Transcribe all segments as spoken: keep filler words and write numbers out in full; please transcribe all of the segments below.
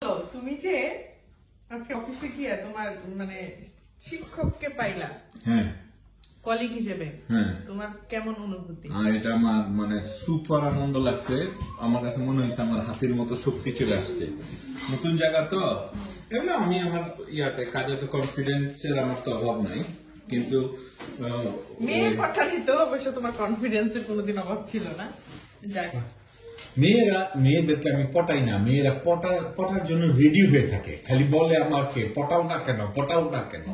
তুমি যে আজকে অফিসে গিয়ে তোমার মানে শিক্ষককে পাইলা, হ্যাঁ কলিগ হিসেবে, হ্যাঁ তোমার কেমন অনুভূতি? এটা আমার মানে সুপার আনন্দ লাগছে। আমার কাছে মনে হয়েছে আমার হাতের মতো শক্তি চলে আসছে। নতুন জায়গা তো এগুলো আমি আমার ইয়াতে কাজে তো কনফিডেন্সের আমার তো অভাব নাই, কিন্তু মেয়ে পাঠানিতে অবশ্য তোমার কনফিডেন্সের কোনোদিন অভাব ছিল না। যাক, মেয়েরা মেয়েদেরকে আমি পটাই না, মেয়েরা পটার পটার জন্য রেডি হয়ে থাকে, খালি বলে আমাকে পটাও না কেন পটাও না কেন।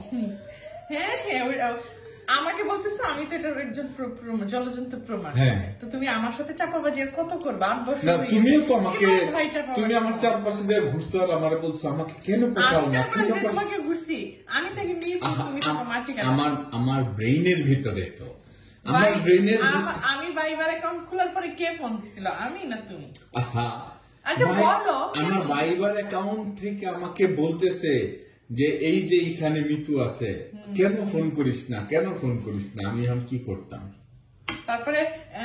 হ্যাঁ হ্যাঁ, আমাকে বলতেছো আমি তো এটার একজন জলজন্ত প্রমাণ। তো তুমি আমার সাথে চাপাবাজি আর কত করবা? না, তুমিও তো আমাকে, তুমি আমার চারপাশে দিয়ে ঘুরছো আর আমারে বলছো আমাকে কেন পটাও না, তোমাকে ঘুরছি আমি থেকে নিয়ে তুমি মাটি কাটা। আমার আমার ব্রেইনের ভিতরে তো আমার ব্রেইনের আমি ভাইবার অ্যাকাউন্ট খোলার পরে কে ফোন দিছিল, আমি না তুমি? আহা, আচ্ছা বলো। আমার ভাইবার অ্যাকাউন্ট থেকে আমাকে বলতেছে যে এই যে এখানে মিতু আছে, কেন ফোন করিস না কেন ফোন করিস না। আমি এখন কি করতাম? তারপরে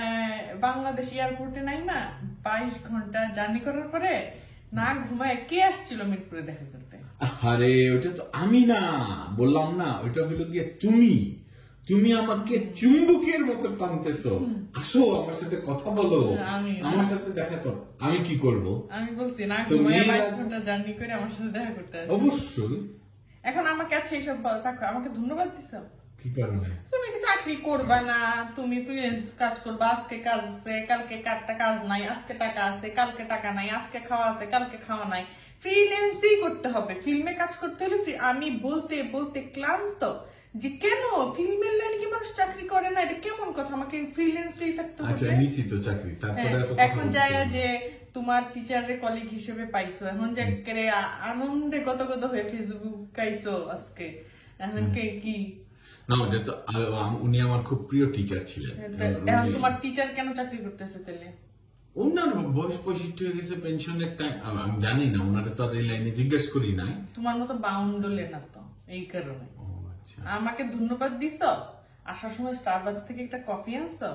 বাংলাদেশ এয়ারপোর্টে নাই না বাইশ ঘন্টা জার্নি করার পরে না ঘুমায় কে আসছিল মিরপুরে দেখা করতে? আরে ওটা তো আমি না, বললাম না, ওইটা হলো গিয়ে তুমি তুমি আমাকে চুম্বকের মতো টানতেছো, আসো আমার সাথে কথা বলো, আমার সাথে দেখা করো। আমি কি করব? আমি বলছি না ঘুমায় বাইশ ঘন্টা জার্নি করে আমার সাথে দেখা করতে আসো। অবশ্যই। এখন আমার কাছে এইসব আমাকে ধন্যবাদ দিছো কি কারণে? তুমি কি চাকরি করবা না, তুমি ফ্রিল্যান্স কাজ করবা, আজকে কাজ আছে কালকে কাজটা কাজ নাই, আজকে টাকা আছে কালকে টাকা নাই, আজকে খাওয়া আছে কালকে খাওয়া নাই, ফ্রিল্যান্সই করতে হবে, ফিল্মে কাজ করতে হলে। আমি বলতে বলতে ক্লান্ত যে কেন ফিল্মের লাইনে কি মানুষ চাকরি করে না, এটা কেমন কথা? আমাকে ফ্রিল্যান্সেই থাকতে হবে। আচ্ছা নিছি তো চাকরি, তারপরে এখন যায় যে তোমার টিচারের কলিগ হিসেবে পাইছো, এখন যে করে আনন্দে কত কত হয়ে ফেসবুক গাইছো আজকে, এখন কে কি না, ওটা তো উনি আমার খুব প্রিয় টিচার ছিলেন। এখন তোমার টিচার কেন চাকরি করতেছে তাহলে? ওনার বয়স পঁয়ষট্টি হয়ে গেছে, পেনশনের টাইম, আমি জানি না, ওনারে তো আর এই লাইনে জিজ্ঞেস করি নাই। তোমার মতো বাউন্ডলে না তো, এই কারণে। আমাকে ধন্যবাদ দিছ, আসার সময় স্টারবাকস থেকে একটা কফি আনছো।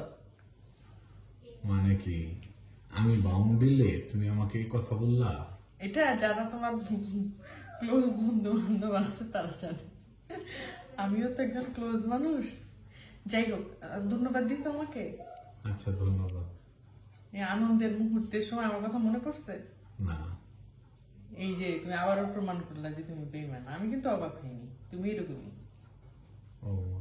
মানে কি আমি বাউন্ডলে তুমি আমাকে এই কথা বললা? এটা যারা তোমার ক্লোজ বন্ধু বান্ধব আছে তারা জানে, আমিও তো একজন ক্লোজ মানুষ। যাই হোক, ধন্যবাদ দিছ আমাকে। আচ্ছা ধন্যবাদ। এই আনন্দের মুহূর্তের সময় আমার কথা মনে পড়ছে না? এই যে তুমি আবারও প্রমাণ করলা যে তুমি বেঈমান। আমি কিন্তু অবাক হইনি, তুমি এরকমই। ও